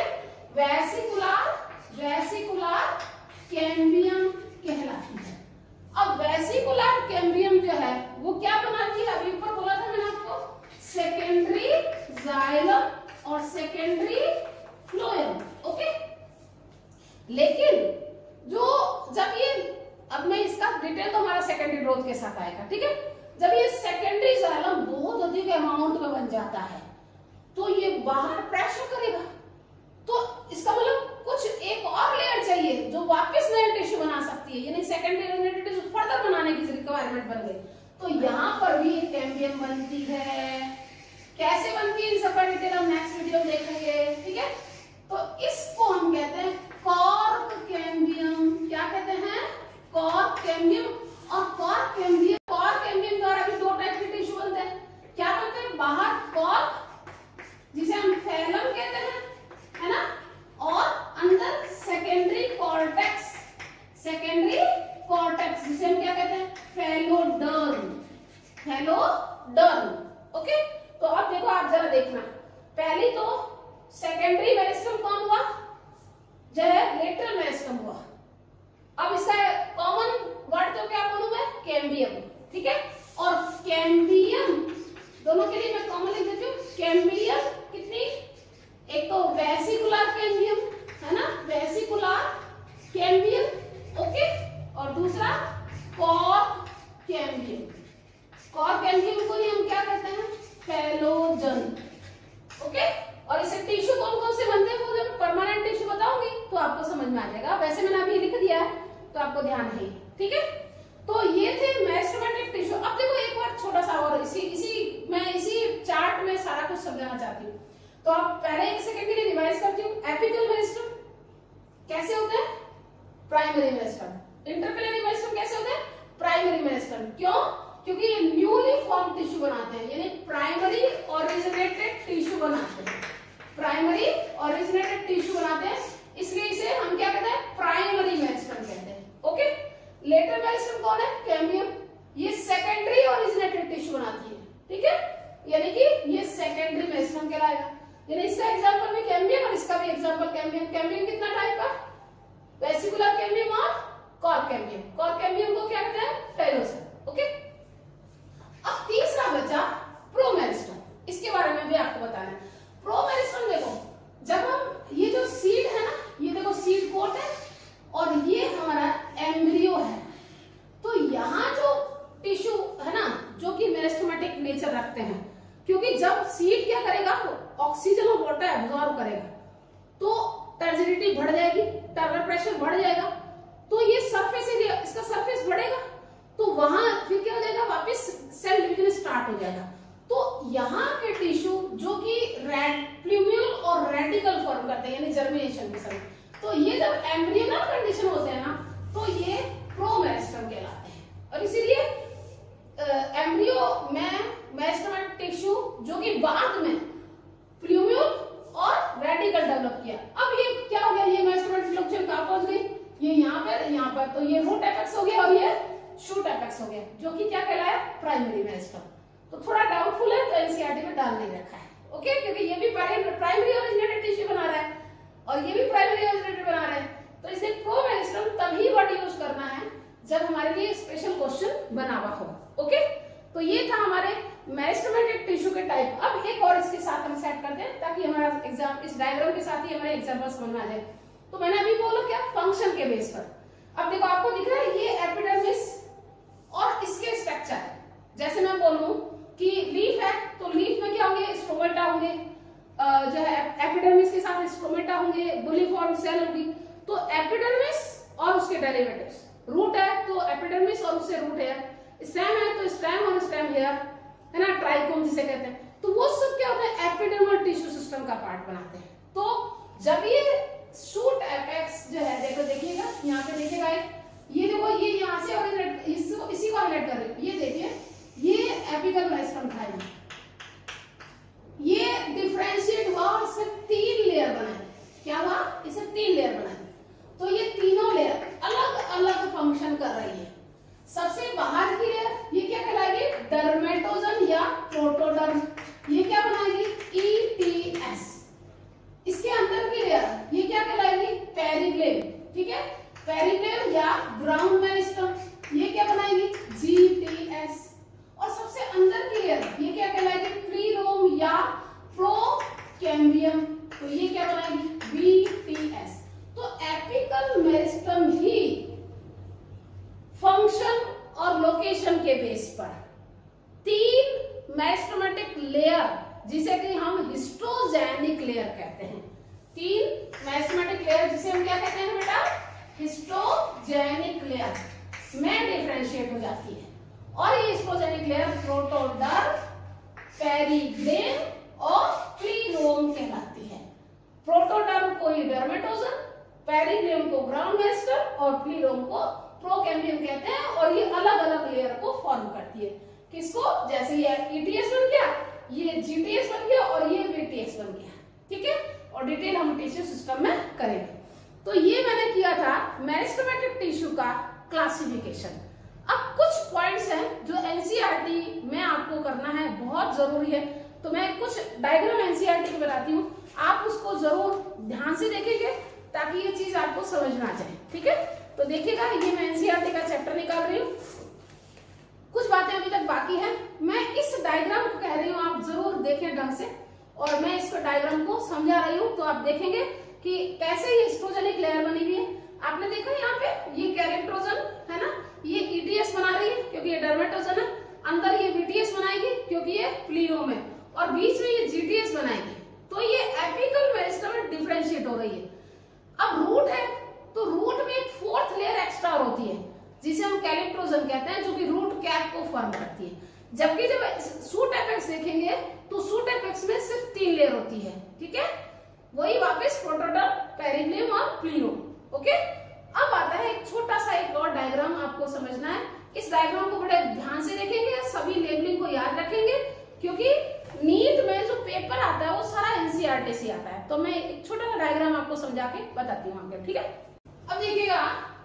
वेसिकुलर कैम्बियम कहलाती है। अब वेसिकुलर कैम्बियम जो है वो क्या बनाती है, अभी ऊपर बोला था मैंने आपको, सेकेंडरी जाइलम और सेकेंडरी फ्लोएम। ओके, लेकिन जो जब ये, अब मैं इसका डिटेल तो हमारा सेकेंडरी ग्रोथ के साथ आएगा, ठीक है। जब ये सेकेंडरी जाइलम बहुत अधिक अमाउंट में बन जाता है, तो ये बाहर प्रेशर करेगा, तो इसका मतलब कुछ एक और लेयर चाहिए जो वापस नया टिश्यू बना सकती है, यानी सेकेंडरी टिश्यू फर्दर बनाने की रिक्वायरमेंट बन गई। तो यहाँ पर भी कैम्बियम बनती है। कैसे बनती है, इन सब का डिटेल हम नेक्स्ट वीडियो में देखेंगे, ठीक है। तो इसको हम कहते हैं कॉर्क कैम्बियम। क्या कहते हैं, कॉर्क कैम्बियम। और कॉर्क कैम्बियम द्वारा भी दो टाइप के टिश्यू बनते हैं। क्या बनते हैं, बाहर कॉर्क जिसे हम फैलम कहते हैं, है ना, और अंदर सेकेंडरी कॉर्टेक्स जिसे हम क्या कहते हैं, फेलोडर्म। ओके, तो अब देखो, आप जरा देखना, पहली तो सेकेंडरी मेरिस्टम कौन हुआ, जो है लेटरल मेरिस्टम हुआ। अब इसका कॉमन वर्ड तो क्या बोलूंगा, कैम्बियम, ठीक है। और कैम्बियम कैम्बियम कितनी, एक तो वेसिकुलर कैम्बियम है ना, वेसिकुलर कैम्बियम, ओके, और दूसरा कॉर्क कैम्बियम। कॉर्क कैम्बियम को ही हम क्या कहते हैं, फैलोजन, ओके। और इसे टिश्यू कौन कौन से बनते हैं वो जब परमानेंट टिश्यू बताऊंगी तो आपको समझ में आ जाएगा, वैसे मैंने अभी लिख दिया है तो आपको ध्यान है, ठीक है। तो ये थे मेरिस्टेमेटिक टिश्यू। अब देखो एक बार छोटा सा और इसी चार्ट में सारा कुछ समझाना चाहती हूँ, तो आप पहले एक सेकंड के लिए रिवाइज करती हूँ। एपिकल मेरिस्टेम कैसे होता है, प्राइमरी मेरिस्टेम। इंटरपेलरी मेरिस्टेम कैसे होता है, प्राइमरी मेरिस्टेम। क्यों, क्योंकि ये न्यूली फॉर्म टिश्यू बनाते हैं, यानी प्राइमरी ओरिजिनेटेड टिश्यू बनाते हैं, प्राइमरी ओरिजिनेटेड टिश्यू बनाते हैं, इसलिए इसे हम क्या कहते हैं, प्राइमरी मेरिस्टेम कहते हैं, ओके। लेटर मेरिस्टेम कौन है, कैम्बियम, ये सेकेंडरी ओरिजिनेटेड टिश्यू बनाती है, ठीक है, यानी कि ये सेकेंडरी मेरिस्टेम कहलाएगा। यानी इसका एग्जांपल भी कैम्बियम और इसका भी एग्जांपल कैम्बियम। कैम्बियम कितना टाइप का, वेसिकुलर कैम्बियम और कॉर्क कैम्बियम। कॉर्क कैम्बियम को क्या कहते हैं, फैलोजन, ओके। अब तीसरा बचा प्रोमेरिस्टेम, इसके बारे में भी आपको बताना है। प्रोमेरिस्टेम देखो, जब हम ये जो सीड है ना, ये देखो सीड कोट है और ये हमारा एम्ब्रियो है, तो यहाँ जो टिश्यू है ना जो कि मेरिस्टेमेटिक नेचर रखते हैं, क्योंकि जब सीड क्या करेगा, ऑक्सीजन और वाटर एब्जॉर्ब करेगा तो टर्जिडिटी बढ़ जाएगी, टर्नर प्रेशर बढ़ जाएगा, तो ये सरफेस एरिया, इसका सरफेस बढ़ेगा, तो वहां फिर क्या हो जाएगा, वापस सेल डिवीजन स्टार्ट हो जाएगा। तो यहाँ के टिश्यू जो कि प्लूम्यूल और रेडिकल फॉर्म करते हैं, यानी जर्मिनेशन के समय, तो ये जब एम्ब्रियोनल कंडीशन होते हैं ना, तो ये प्रोमेरिस्टेम कहलाते हैं। और इसीलिए एम्ब्रियो में मेरिस्टेमेटिक टिश्यू जो कि बाद में प्लूम्यूल और रेडिकल डेवलप किया। अब ये क्या हो गया, ये मेरिस्टेमेटिक लोकेशन कहां पहुंच गई, ये यहाँ पर, तो ये रूट एपेक्स हो गया और ये शूट एपेक्स हो गया, जो कि क्या कहलाया, प्राइमरी मेरिस्टेम। तो थोड़ा डाउटफुल है तो एनसीईआरटी में डाल नहीं रखा है, ओके, क्योंकि ये भी प्राइमरी ओरिजिनेटेड टिश्यू बना रहा है और ये भी प्राइमरी ओरिजिनेटेड बना रहा है, तो इसलिए प्रोमेरिस्टेम तभी वर्ड यूज करना है जब हमारे लिए स्पेशल क्वेश्चन बना हुआ हो, ओके। तो ये था हमारे मेरिस्टेमेटिक टिश्यू के टाइप। अब एक और इसके साथ हम सेट करते हैं ताकि हमारा एग्जाम इस डायग्राम के साथ ही हमारे एग्जाम्पल समझ में आ जाए। तो मैंने अभी बोला क्या, फंक्शन के बेस पर। अब देखो आपको दिख रहा है ये एपिडर्मिस और इसके स्ट्रक्चर, जैसे मैं बोलूं कि लीफ है तो लीफ में क्या होंगे, स्ट्रोमेटा होंगे, जो है एपिडर्मिस के साथ स्ट्रोमेटा होंगे, बुलिफॉर्म सेल होगी। तो एपिडर्मिस और उसके डेरिवेटिव्स, रूट है तो एपिडर्मिस और उससे रूट हेयर, स्टेम है तो स्टेम और स्टेम हेयर, है ना, ट्राइकोम जिसे कहते हैं। तो वो सब क्या होता है, एपिडर्मल टिश्यू सिस्टम का पार्ट बनाते हैं। तो जब ये शूट एपेक्स जो है, देखिएगा यहाँ पे देखिएगा, ये देखो ये यहाँ से ओरिजिनेट, इसी को ओरिजिनेट कर रही है, ये देखिए ये एपिकल मेरिस्टेम था, ये डिफरेंशिएट हुआ और इसमें 3 लेयर बनाए। क्या हुआ, इसे 3 लेयर बनाए, तो ये तीनों लेयर अलग अलग फंक्शन कर रही है। सबसे बाहर की लेयर ये क्या कहलाएगी, डर्मेटोजन या प्रोटोडर्म, ये क्या बनाएगी, ETS। इसके अंदर की लेयर ये क्या कहलाएगी, पेरिक्लेम, ठीक है, पेरिक्लेम या ग्राउंड मेरिस्टेम, ये क्या बनाएगी, GTS। और सबसे अंदर की लेयर ये क्या कहलाएगी, प्लीरोम या प्रोकैम्बियम, तो ये क्या बनाएगी, BTS। तो एपिकल मेरिस्टेम ही फंक्शन और लोकेशन के बेस पर 3 मेरिस्टेमेटिक लेयर, जिसे कि हम हिस्टोजेनिक लेयर कहते हैं, 3 मेरिस्टेमेटिक लेयर जिसे हम क्या कहते हैं बेटा, हिस्टोजेनिक लेयर में डिफरेंशिएट हो जाती है। और ये हिस्टोजेनिक लेयर प्रोटोडर्म, पेरिक्लेम और प्लीरोम कहलाती है। प्रोटोडर्म को डर्मेटोजन, पेरिक्लेम को ग्राउंड मेरिस्टेम और प्लीरोम को प्रोकैम्बियम कहते हैं। और ये अलग अलग लेयर को फॉर्म करती है, किसको, जैसे ये ETS बन गया, ये GTS बन गया और ये BTS बन गया, ठीक है। और डिटेल हम टिश्यू सिस्टम में करेंगे। तो ये मैंने किया था मेरिस्टेमेटिक टिश्यू का क्लासिफिकेशन। अब कुछ पॉइंट्स हैं जो एनसीईआरटी में आपको करना है, बहुत जरूरी है, तो मैं कुछ डायग्राम एनसीईआरटी की बनाती हूँ, आप उसको जरूर ध्यान से देखेंगे ताकि ये चीज आपको समझ में आ जाए, ठीक है। तो देखिएगा, ये मैं एनसीईआरटी का चैप्टर निकाल रही हूँ, कुछ बातें अभी तक बाकी है, मैं इस डायग्राम को कह रही हूँ, आप जरूर देखें ढंग से डायग्राम को समझा रही हूँ, तो आप देखेंगे कि कैसे ये एस्ट्रोजेनिक लेयर बनी हुई है। आपने देखा यहाँ पे ये कैरेक्टरोजन है ना, ये ईटीएस बना रही है क्योंकि ये डर्मेटोजन है, अंदर ये बीटीएस बनाएगी क्योंकि ये प्लीनोम है, और बीच में ये जीटीएस बनाएगी। तो ये एपिकल मेरिस्टेम डिफरेंशिएट हो रही है। अब रूट है तो रूट में एक फोर्थ लेयर एक्स्ट्रा होती है जिसे हम कैलिप्टोजन कहते हैं, जो कि रूट कैप को फॉर्म करती है। जबकि जब शूट एपेक्स देखेंगे तो शूट एपेक्स में सिर्फ 3 लेयर होती है, ठीक है, वही वापस प्रोटोटल, पेरिग्लियम और प्लीनोम। ओके, अब आता है एक छोटा सा एक और डायग्राम आपको समझना है। इस डायग्राम को बड़े ध्यान से देखेंगे, सभी लेबलिंग को याद रखेंगे, क्योंकि नीट में जो पेपर आता है वो सारा एनसीईआरटी से आता है। तो मैं एक छोटा सा डायग्राम आपको समझा के बताती हूँ आगे, ठीक है। अब देखिएगा,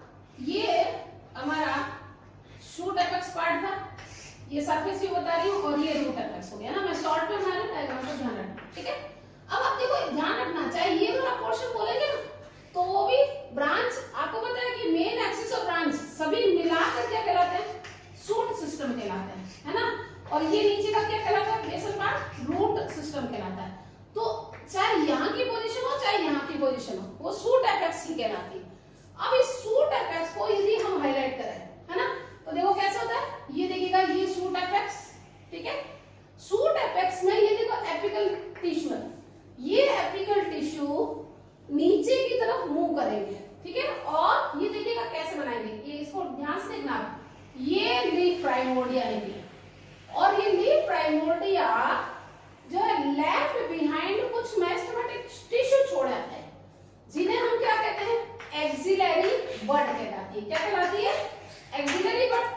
ये हमारा शूट एपेक्स पार्ट था, ये सरफेस व्यू बता रही हूँ, और ये रूट एपेक्स हो गया ना। मैं शॉर्ट में बना रही हूँ, डायग्राम को ध्यान रखना, ठीक है। अब आप देखो, ध्यान रखना, चाहे ये वाला पोर्शन बोलेंगे ना तो वो भी ब्रांच, आपको पता है कि मेन एक्सिस और ब्रांच सभी मिलाकर क्या कहलाते हैं, शूट सिस्टम कहलाते हैं, है ना। और ये नीचे का क्या कहलाता है, बेसल पार्ट, रूट सिस्टम कहलाता है। तो चाहे यहाँ की पोजीशन हो चाहे यहाँ की पोजीशन हो, वो शूट एपेक्स ही कहलाती है। अब इस शूट एपेक्स को यदि हम हाईलाइट करें, है ना, तो देखो कैसे होता है, ये देखिएगा, ये शूट एपेक्स, ठीक है। शूट एपेक्स में ये देखो एपिकल टिश्यू है, ये एपिकल टिश्यू नीचे की तरफ मूव करेंगे, ठीक है। और ये देखिएगा कैसे बनाएंगे, ये इसको ध्यान से देखना, ये लीफ प्राइमोर्डिया है, और ये लीफ प्राइमोर्डिया जो है लेफ्ट बिहाइंड कुछ मेरिस्टेमेटिक टिश्यू छोड़ जाता है, जिन्हें हम क्या कहते हैं, एक्सिलरी बड कहलाती है। क्या कहलाती है, एक्सिलरी बड।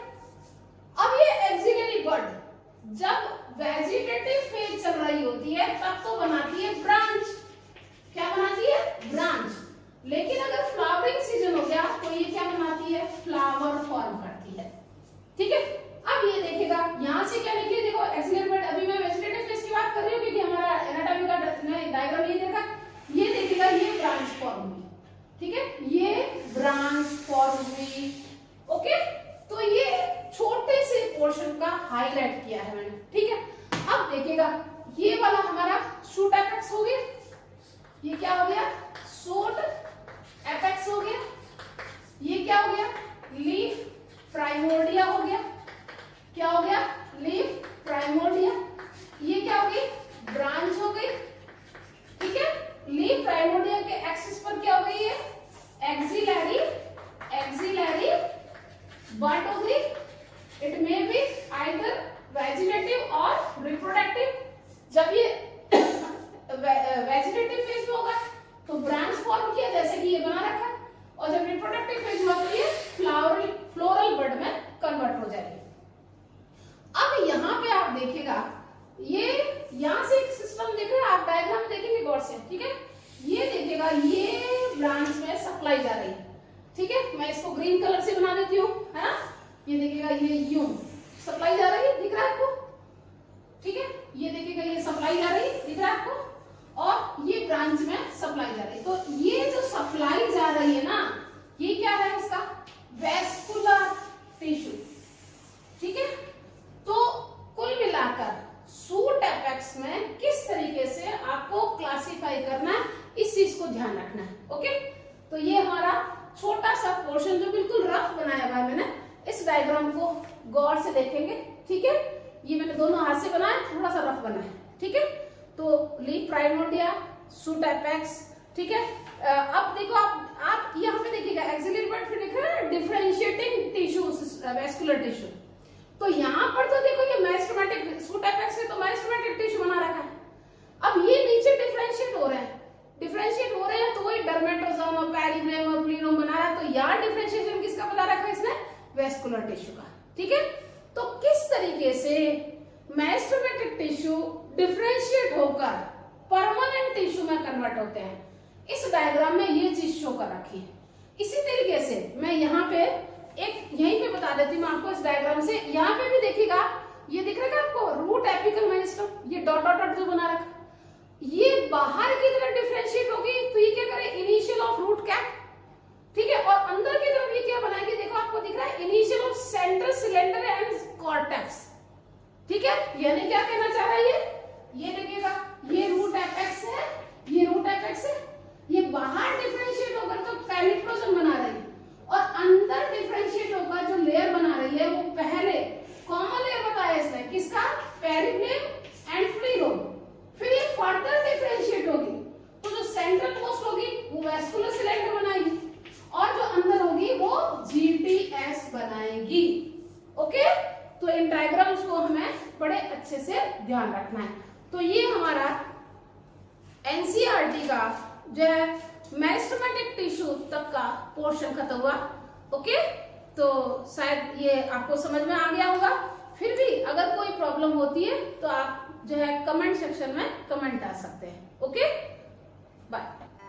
अब ये एक्सिलरी बड जब वेजिटेटिव फेज चल रही होती है तब तो बनाती है ब्रांच। क्या बनाती है, ब्रांच। लेकिन अगर फ्लावरिंग सीजन हो गया तो ये क्या बनाती है, फ्लावर फॉर्म करती है, ठीक है। अब ये देखिएगा, यहाँ से क्या निकली, देखो एक्सिलरी बड। अभी मैं वेजिटेटिव फेज की बात कर रही हूँ क्योंकि हमारा एनाटॉमी का डायग्राम ये देखा, ये देखिएगा, ये ब्रांच फॉर्म हुई, ठीक है, ये ब्रांच फॉर्म हुई। ओके, तो ये छोटे से पोर्शन का हाईलाइट किया है मैंने, ठीक है। अब देखिएगा, ये वाला हमारा शूट एपेक्स हो गया, ये क्या हो गया, शूट एपेक्स हो गया। ये क्या हो गया, लीफ प्राइमोर्डिया हो गया। क्या हो गया, लीफ प्राइमोर्डिया। ये क्या हो गई, ब्रांच हो गई, ठीक है। लीफ प्राइमोर्डिया के एक्सिस पर क्या हो गई है, एक्सिलरी बड हो गई। It may be either vegetative और रिप्रोडक्टिव। जब ये वेजिटेटिव फेज में होगा तो ब्रांच फॉर्म किया जैसे कि ये बना रखा है, और जब रिप्रोडक्टिव फेज में तो ये फ्लोरल बड में कन्वर्ट हो जाएगी। अब यहाँ पे आप देखिएगा, ये यहाँ से एक सिस्टम देख रहे हैं आप, डायग्राम देखेंगे गौर से, ठीक है। ये देखिएगा, ये ब्रांच में सप्लाई जा रही है, ठीक है। मैं इसको ग्रीन कलर से बना देती हूँ, है ना। ये देखिएगा, ये यूं सप्लाई जा रही है, दिख रहा है आपको, ठीक है। ये देखिएगा, ये सप्लाई जा रही है, दिख रहा है आपको, और ये ब्रांच में सप्लाई जा रही है। तो ये जो सप्लाई जा रही है ना, ये क्या है, इसका वेस्कुलर टिश्यू, ठीक है। तो कुल मिलाकर शूट एपेक्स में किस तरीके से आपको क्लासिफाई करना है, इस चीज को ध्यान रखना है, ओके। तो ये हमारा छोटा सा पोर्शन जो बिल्कुल रफ बनाया हुआ है मैंने, इस डायग्राम को गौर से देखेंगे, ठीक है। ये मैंने दोनों हाथ से बनाया, थोड़ा सा रफ बना है, ठीक है। तो लीफ प्राइमोर्डिया, शूट एपेक्स, ठीक है। अब देखो, आप यहाँ पे देखिएगा, एक्सिलरी बड, फिर लिखा है डिफरेंशिएटिंग टिश्यू, वेस्कुलर टिश्यू। तो यहाँ पर तो देखो, ये मेरिस्टेमेटिक, शूट एपेक्स है तो मेरिस्टेमेटिक टिश्यू बना रखा है। अब ये नीचे डिफरेंशिएट हो रहे हैं, तो वही डर्मेटोजोम और पेरिग्लियम और प्लीनोम बना रहा है। तो यहाँ डिफरेंशिएशन किसका बता रखा है इसने, वेस्कुलर टिश्यू का, ठीक है। तो किस तरीके से मेरिस्टेमेटिक टिश्यू डिफरेंशिएट होकर परमानेंट टिश्यू में कन्वर्ट होते हैं, इस डायग्राम में ये चीज शो कर रखी है। इसी तरीके से मैं यहाँ पे एक यहीं पे बता देती हूँ आपको, इस डायग्राम से। यहाँ पे भी देखिएगा, ये दिख रहा है आपको, रूट एपिकल मेरिस्टेम, ये डॉट डॉट डॉट जो बना रखा, ये बाहर की तरफ डिफरेंशिएट होगी तो ये क्या करे, इनिशियल ऑफ रूट कैप, ठीक है। और अंदर की तरफ ये क्या बनाएगी, देखो आपको दिख रहा है, initial of central cylinder and cortex, ठीक है। यानी क्या कहना चाह रहा है ये देखिएगा, ये रूट एपेक्स है ये हमारा एनसीईआरटी का जो है मेरिस्टेमेटिक टिश्यू तक का पोर्शन खत्म हुआ। ओके, तो शायद ये आपको समझ में आ गया होगा। फिर भी अगर कोई प्रॉब्लम होती है तो आप जो है कमेंट सेक्शन में कमेंट डाल सकते हैं। Okay, bye.